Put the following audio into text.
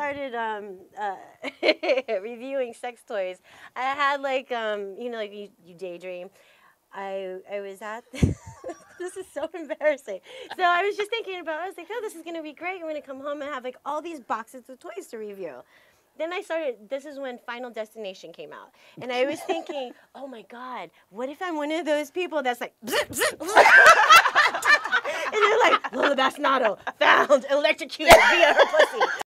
started reviewing sex toys, I had like you know, like you daydream. I was at this is so embarrassing. So I was just thinking about. I was like, oh, this is gonna be great. I'm gonna come home and have like all these boxes of toys to review. Then I started, this is when Final Destination came out. And I was thinking, oh my God, what if I'm one of those people that's like, and they're like, Lola Basnato found electrocuted via her pussy.